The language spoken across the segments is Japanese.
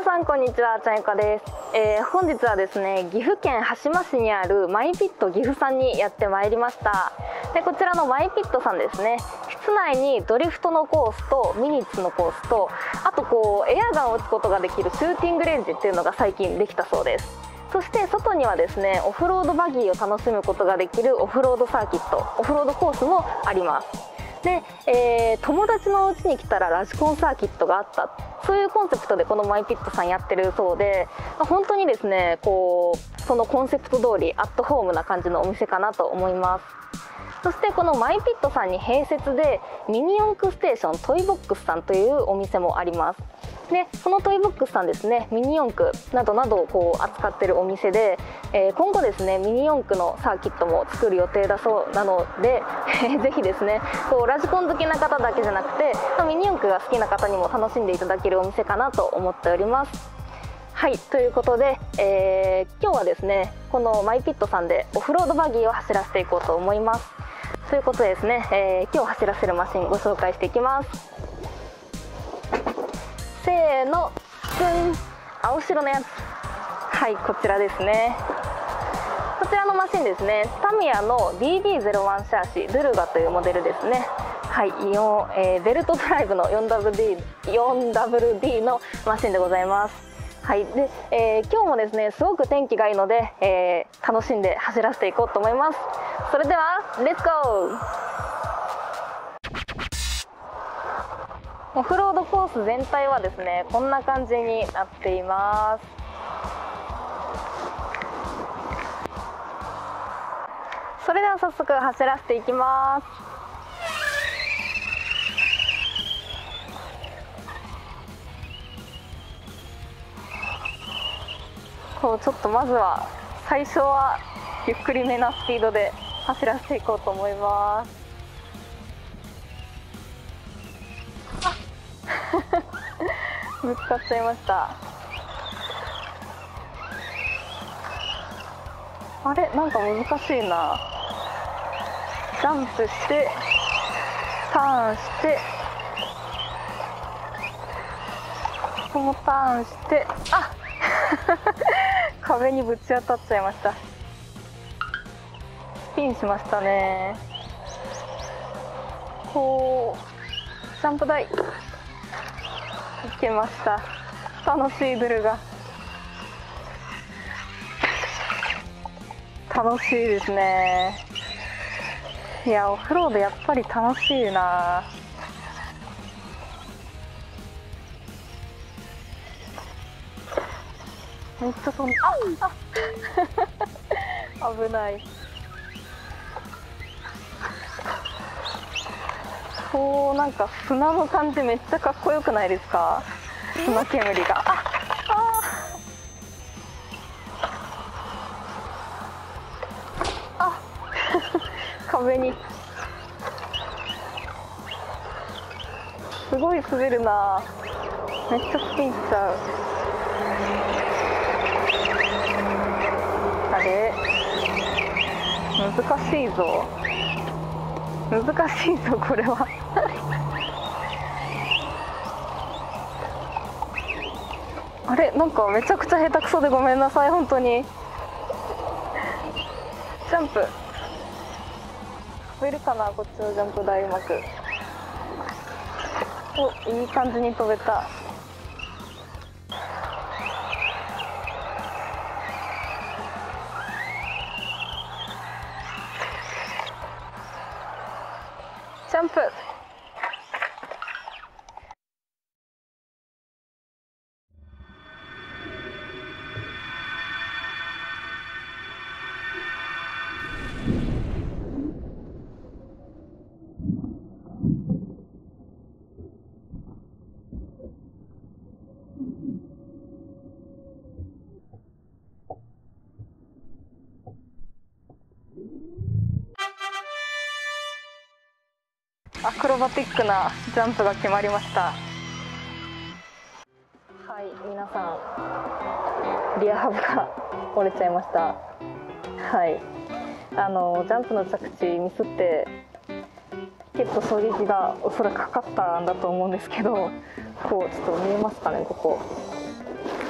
皆さんこんにちは、ちゃんゆかです。本日はですね、岐阜県羽島市にあるマイピット岐阜さんにやってまいりました。でこちらのマイピットさんですね、室内にドリフトのコースとミニッツのコースと、あとエアガンを撃つことができるシューティングレンジっていうのが最近できたそうです。そして外にはですね、オフロードバギーを楽しむことができるオフロードサーキット、オフロードコースもあります。で、友達のお家に来たらラジコンサーキットがあった、そういうコンセプトでこのマイピットさんやってるそうで、本当にですねそのコンセプト通りアットホームな感じのお店かなと思います。そしてこのマイピットさんに併設でミニ四駆ステーショントイボックスさんというお店もあります。でこのトイボックスさんですね、ミニ四駆などなどを扱っているお店で、今後ですねミニ四駆のサーキットも作る予定だそうなのでぜひですねラジコン好きな方だけじゃなくてミニ四駆が好きな方にも楽しんでいただけるお店かなと思っております。はい、ということで、今日はですねこのマイピットさんでオフロードバギーを走らせていこうと思います。ということでですね、今日走らせるマシンご紹介していきます。せーの、青白のやつ、はい、こちらですね。こちらのマシンですね、タミヤの DB01 シャーシドゥルガというモデルですね。はい、ベルトドライブの 4WD のマシンでございます。はい、で、今日もですねすごく天気がいいので、楽しんで走らせていこうと思います。それではレッツゴー。オフロードコース全体はですねこんな感じになっています。それでは早速走らせていきます。ちょっとまずは最初はゆっくりめなスピードで走らせていこうと思います。ぶつかっちゃいました。あれ、なんか難しいな。ジャンプしてターンして、このターンして、壁にぶち当たっちゃいました。スピンしましたね。ジャンプ台いけました。楽しいドゥルガ、楽しいですね。いや、オフロードやっぱり楽しいな。めっちゃ飛んで、危ない。なんか砂の感じめっちゃかっこよくないですか？砂煙が。壁にすごい滑るな。めっちゃスピンしちゃう。あれ、難しいぞこれはあれ、なんかめちゃくちゃ下手くそでごめんなさい、本当に。ジャンプ飛べるかな、こっちのジャンプ台うまく。いい感じに飛べた。ジャンプ。アクロバティックなジャンプが決まりました。はい、皆さんリアハブが折れちゃいました。はい、ジャンプの着地ミスって結構衝撃がおそらくかかったんだと思うんですけど、ちょっと見えますかね、ここ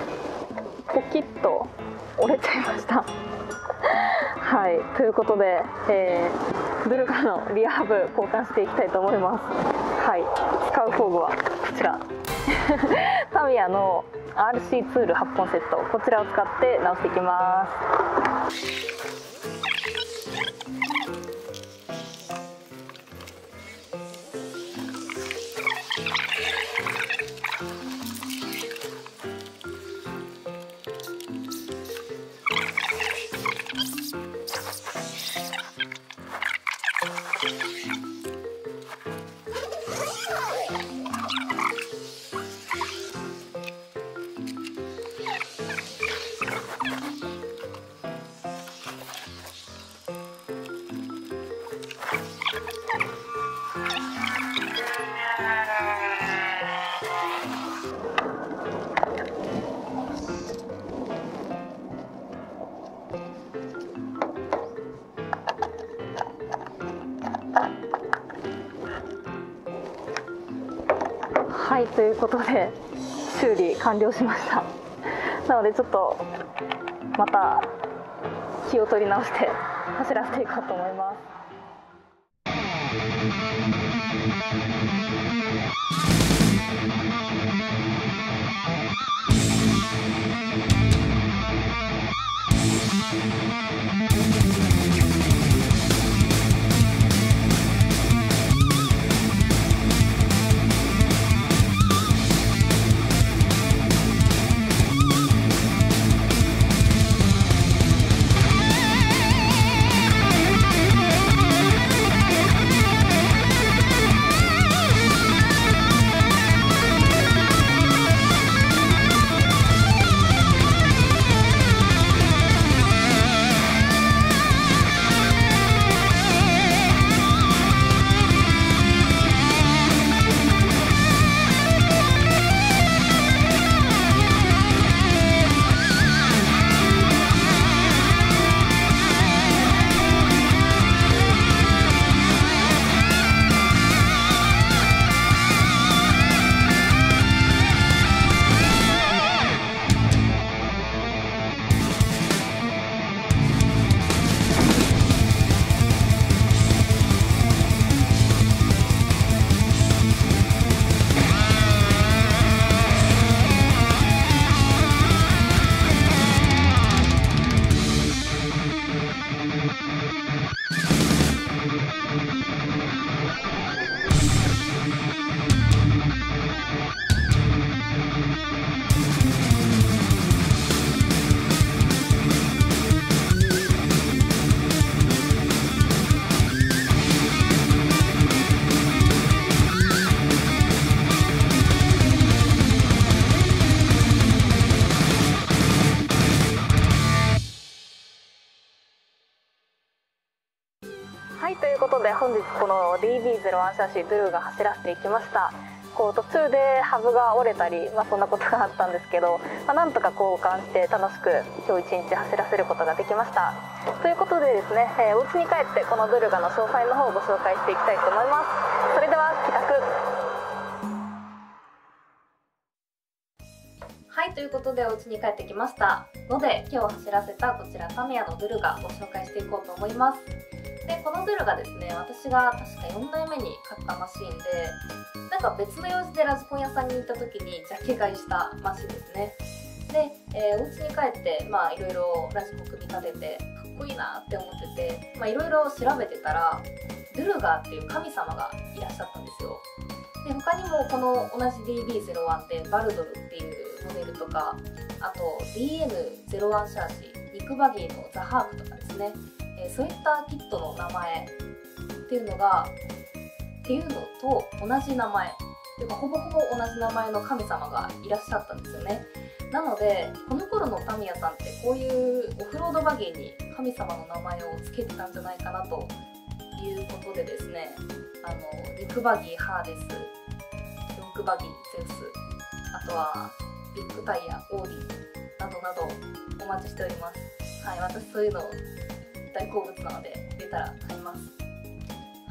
ポキッと折れちゃいましたはい、ということで、ドゥルガのリアハブ交換していきたいと思います。はい、使う工具はこちらタミヤの RC ツール8本セット、こちらを使って直していきます。はい、ということで修理完了しました。なのでちょっとまた気を取り直して走らせていこうと思います。はい、ということで本日この DB01 シャシードゥルーが走らせていきました。途中でハブが折れたり、そんなことがあったんですけど、なんとか交換して楽しく今日一日走らせることができました。ということでですね、お家に帰ってこのドゥルガの詳細の方をご紹介していきたいと思います。それでは帰宅。はい、ということでお家に帰ってきましたので、今日走らせたこちらタミヤのドゥルガを紹介していこうと思います。でこのドゥルガですね、私が確か4代目に買ったマシーンで、別の用事でラジコン屋さんに行った時にジャケ買いしたマシンですね。で、お家に帰っていろいろラジコン組み立ててかっこいいなって思ってて、いろいろ調べてたらドゥルガっていう神様がいらっしゃったんですよ。で他にもこの同じ DB01 でバルドルっていうモデルとか、あと DM01 シャーシー、ニックバギーのザ・ハークとかですね、そういったキットの名前っていうのと同じ名前っていうか、ほぼほぼ同じ名前の神様がいらっしゃったんですよね。なのでこの頃のタミヤさんってこういうオフロードバギーに神様の名前を付けてたんじゃないかなということでですね、ニックバギーハーデス、ヨンクバギーゼウス、あとはビッグタイヤオーディなどなどお待ちしております。はい、私そういうの大好物なので出たら買います。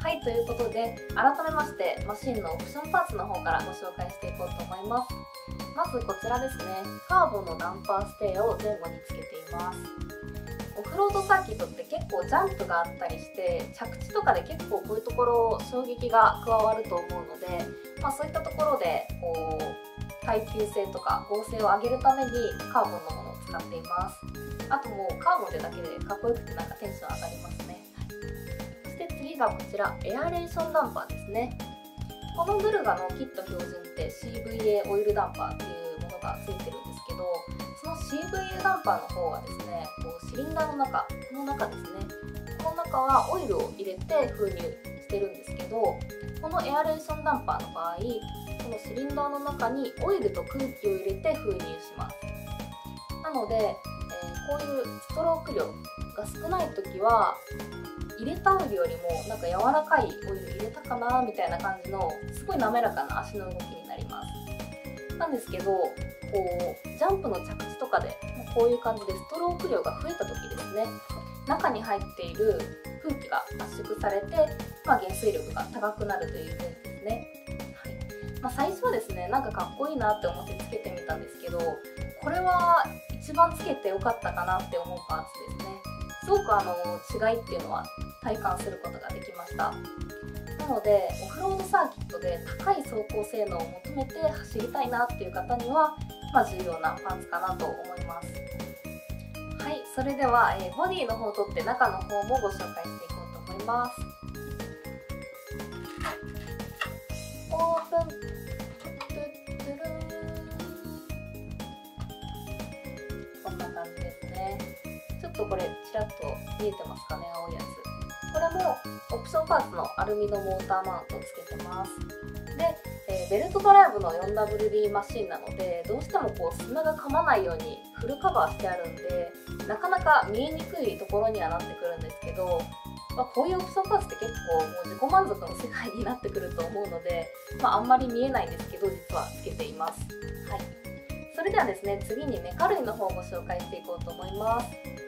はい、ということで改めましてマシンのオプションパーツの方からご紹介していこうと思います。まずこちらですね、カーボンのダンパーステーを前後につけています。オフロードサーキットって結構ジャンプがあったりして着地とかで結構こういうところ衝撃が加わると思うので、そういったところでこう耐久性とか剛性を上げるためにカーボンのものを使っています。あともうカーボンでだけでかっこよくてなんかテンション上がりますね。そして次がこちらエアレーションダンパーですね。このブルガのキット標準って CVA オイルダンパーっていうものがついてるんですけど、その CVA ダンパーの方はですね、こうシリンダーの中、この中ですね、この中はオイルを入れて封入してるんですけど、このエアレーションダンパーの場合、このシリンダーの中にオイルと空気を入れて封入します。なので、こういうストローク量が少ない時は入れたオイルよりもなんか柔らかいオイル入れたかなみたいな感じのすごい滑らかな足の動きになります。なんですけど、こうジャンプの着地とかでこういう感じでストローク量が増えた時ですね、中に入っている空気が圧縮されて、減水力が高くなるというイメージですね。はい、最初はですね、なんかかっこいいなって思ってつけてみたんですけど、これは一番つけてよかったかなって思うパーツですね。すごく違いっていうのは体感することができました。なのでオフロードサーキットで高い走行性能を求めて走りたいなっていう方には、重要なパーツかなと思います。はい、それでは、ボディの方を取って中の方もご紹介していこうと思います。オープン。こんな感じですね。ちょっとこれちらっと見えてますかね、青いやつ。これもオプションパーツのアルミのモーターマウントをつけてます。で、ベルトドライブの 4WD マシンなので、どうしてもこう砂が噛まないようにフルカバーしてあるんで、なかなか見えにくいところにはなってくるんですけど、こういうオプションパーツって結構もう自己満足の世界になってくると思うので、あんまり見えないんですけど実はつけています。はい、それではですね、次にメカ類の方をご紹介していこうと思います。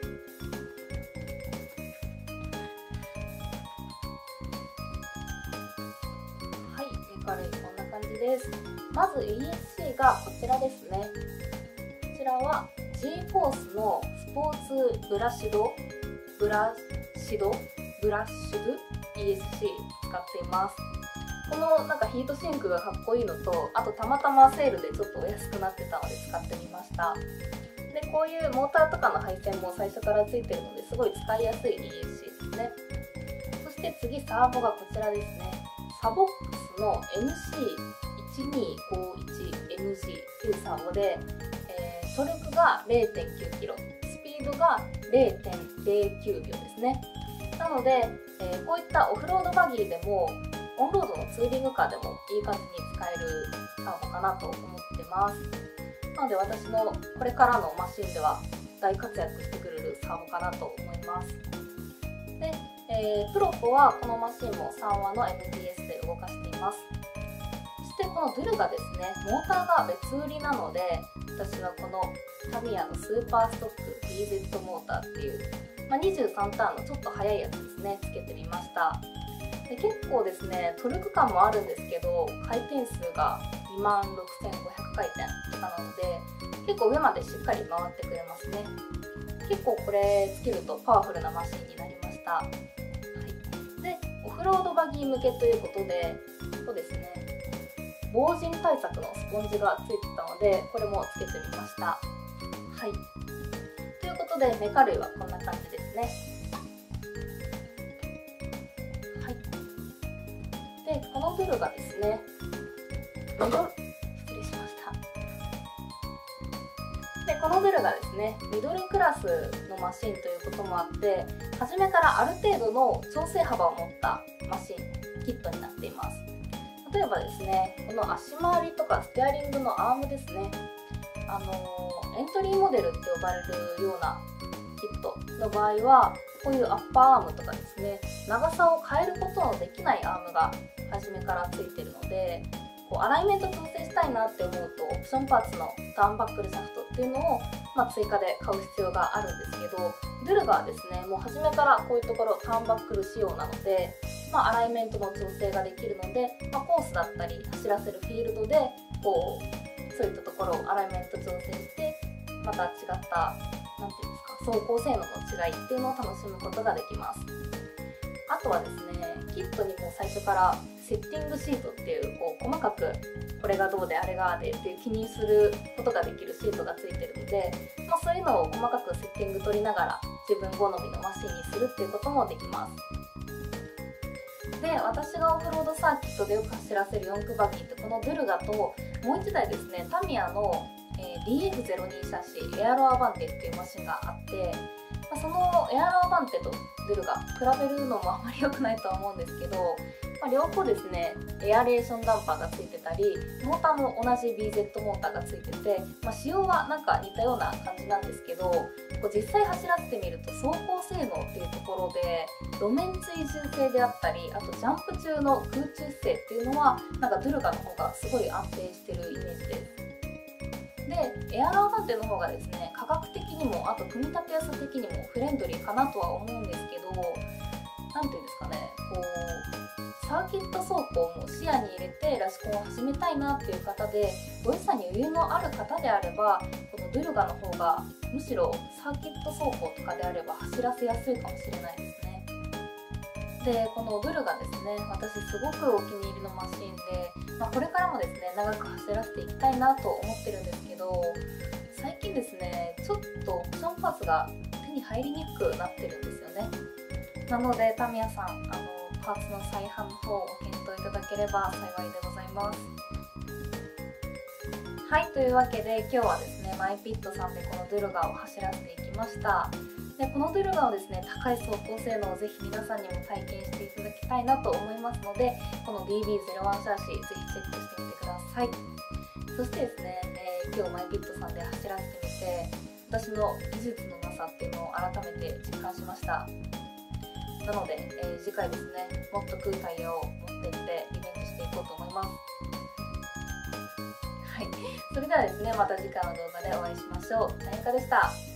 メカ類こんな感じです。まず ESC がこちらですね。こちらは G-FORCE のスポーツブラッシュド ESC 使っています。このなんかヒートシンクがかっこいいのと、あとたまたまセールでちょっとお安くなってたので使ってみました。で、こういうモーターとかの配線も最初からついてるので、すごい使いやすい ESC ですね。そして次サーボがこちらですね。サボックスの MC1251MG っていうサーボで、トルクが 0.9 キロ、スピードが 0.09 秒ですね。なので、こういったオフロードバギーでもオンロードのツーリングカーでもいい感じに使えるサーボかなと思ってます。なので私のこれからのマシンでは大活躍してくれるサーボかなと思います。で、プロポはこのマシンも3話の MTS で動かしています。そしてこのドゥルガですね、モーターが別売りなので、私はこのタミヤのスーパーストック BZ モーターっていう、23ターンのちょっと速いやつですね、つけてみました。で、結構ですね、トルク感もあるんですけど、回転数が26,500回転とかなので、結構上までしっかり回ってくれますね。結構これつけるとパワフルなマシンになりました。はい、で、オフロードバギー向けということで、ここですね、防塵対策のスポンジがついてたので、これもつけてみました。はい、ということでメカ類はこんな感じですね。はい、で、このドゥルがですね、失礼しました。で、このドゥルがですね、ミドルクラスのマシンということもあって、初めからある程度の調整幅を持ったマシン、キットになっています。例えばですね、この足回りとかステアリングのアームですね、エントリーモデルって呼ばれるようなキットの場合は、こういうアッパーアームとかですね、長さを変えることのできないアームが初めからついてるので、こうアライメント調整したいなって思うと、オプションパーツのターンバックルシャフトっていうのを、追加で買う必要があるんですけど、 ドゥルガはですね、もう初めからこういうところターンバックル仕様なので、アライメントの調整ができるので、コースだったり走らせるフィールドでこうそういったところをアライメント調整して、また違ったなんていうんですか、走行性能の違いっていうのを楽しむことができます。あとはですね、キットにも最初からセッティングシートっていう、細かくこれがどうであれがでっていう記入することができるシートがついてるので、そういうのを細かくセッティング取りながら自分好みのマシンにするっていうこともできます。で、私がオフロードサーキットでよく走らせる4駆バギーってこのドゥルガと、もう1台ですね、タミヤの、DF02 シャシエアロアバンテっていうマシンがあって、そのエアロアバンテとドゥルガ比べるのもあまり良くないとは思うんですけど、両方ですねエアレーションダンパーがついてたり、モーターも同じ BZ モーターがついてて、仕様はなんか似たような感じなんですけど、実際走らせてみると走行性能っていうところで路面追従性であったり、あとジャンプ中の空中姿勢っていうのはなんかドゥルガの方がすごい安定してるイメージです。で、エアロアバンテの方がですね価格的にも、あと組み立てやすさ的にもフレンドリーかなとは思うんですけど、なんていうんですかね、サーキット走行も視野に入れてラシコンを始めたいなっていう方で、ご予算に余裕のある方であれば、このドゥルガの方がむしろサーキット走行とかであれば走らせやすいかもしれないですね。で、このドゥルガですね、私すごくお気に入りのマシンで、これからもですね長く走らせていきたいなと思ってるんですけど、最近ですねちょっとオプションパーツが手に入りにくくなってるんですよね。なのでタミヤさん、パーツの再販の方をご検討いただければ幸いでございます。はい、というわけで今日はですねマイピットさんでこのドゥルガを走らせていきました。で、このドゥルガをですね高い走行性能をぜひ皆さんにも体験していただきたいなと思いますので、この DB01 シャーシぜひチェックしてみてください。そしてですね、今日マイピットさんで走らせてみて私の技術のなさっていうのを改めて実感しました。なので、次回ですねもっと空タイヤを持っていってリベンジしていこうと思います。はい、それではですねまた次回の動画でお会いしましょう。タイカでした。